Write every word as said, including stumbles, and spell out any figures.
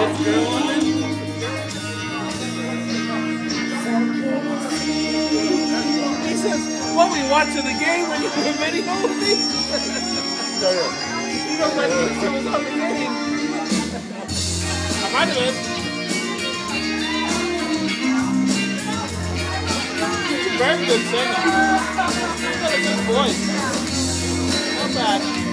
girl on it? He says, what, we watching the game when you have a video with me? Yeah, yeah. You know, my sister was on the game. I might have been. She's a very good singer. She's got a good voice. Not bad.